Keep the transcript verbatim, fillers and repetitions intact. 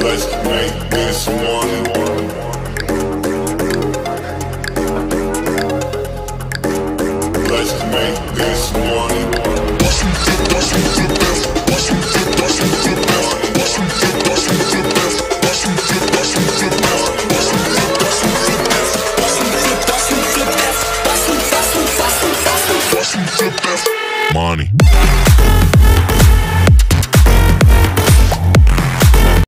Let's make this money. Let's make this money. Watch me flip, watch me flip left. Watch me flip, watch me flip left. Watch me flip, watch me flip left. Watch me flip, watch me flip left. Watch me flip, watch me flip left. Watch me flip, watch me flip left. Watch me, watch me, watch me, watch me, watch me flip left. Money.